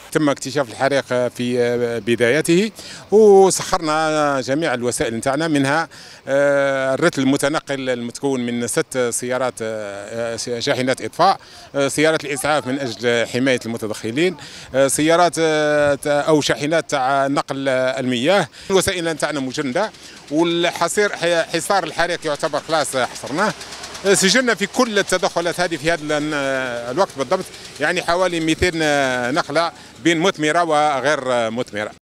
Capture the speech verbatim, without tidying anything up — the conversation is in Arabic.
تم اكتشاف الحريق في بدايته وسخرنا جميع الوسائل نتاعنا، منها الرتل المتنقل المتكون من ست سيارات شاحنات اطفاء، سيارات الاسعاف من اجل حمايه المتدخلين، سيارات او شاحنات تاع نقل المياه. الوسائل نتاعنا مجنده، والحصير حصار الحريق يعتبر خلاص حصرناه. سجلنا في كل التدخلات هذه في هذا الوقت بالضبط يعني حوالي مئتين نقله بين مثمره وغير مثمره.